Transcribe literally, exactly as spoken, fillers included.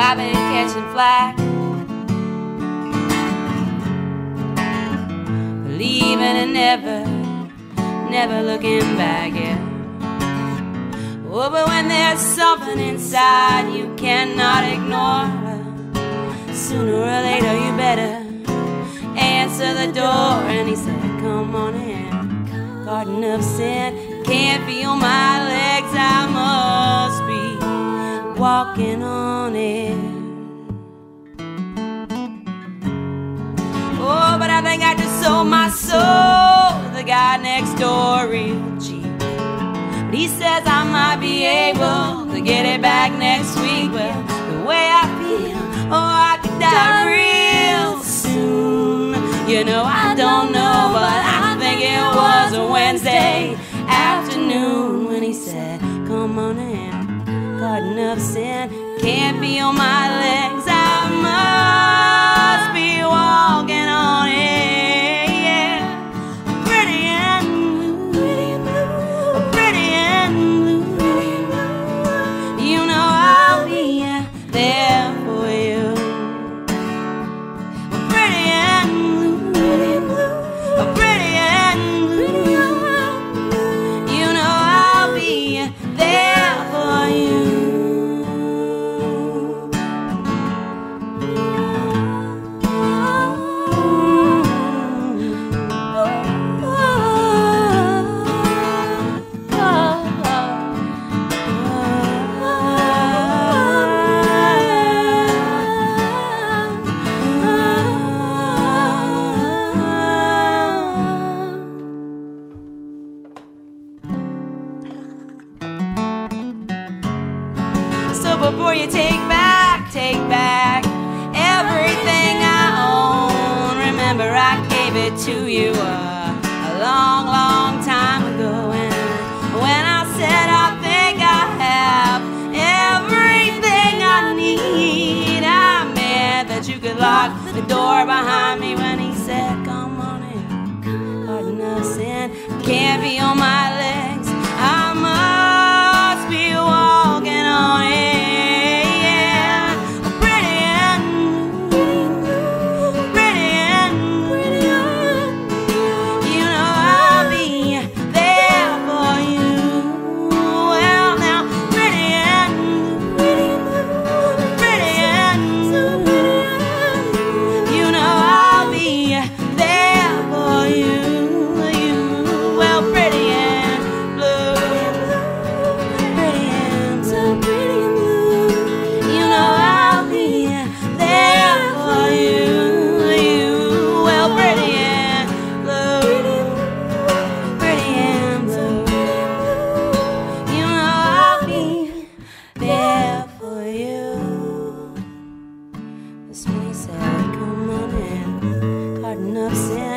I've been catching flack, believing and never, never looking back, yeah. Oh, but when there's something inside you cannot ignore, sooner or later you better answer the door. And he said, come on in, garden of sin, can't feel my legs, I must be walking on it. Oh, but I think I just sold my soul to the guy next door real cheap. But he says I might be able to get it back next week. Well, the way I feel, oh, I could die real soon. You know, I don't know, but I think it was a Wednesday afternoon when he said, come on in, garden of sin, can't feel my legs, I must be walking on it, yeah. Pretty and blue, pretty and blue, pretty and blue. You know I'll be there for you. Pretty and blue, pretty and blue, pretty and blue. You know I'll be there for you. Before you take back, take back everything I own, remember I gave it to you a, a long, long time ago. And when I said I think I have everything I need, I meant that you could lock the door behind me. When he said, come on in, garden of sin, can't be on my legs, I must be walking on it. This when he said, come on in, garden of sin.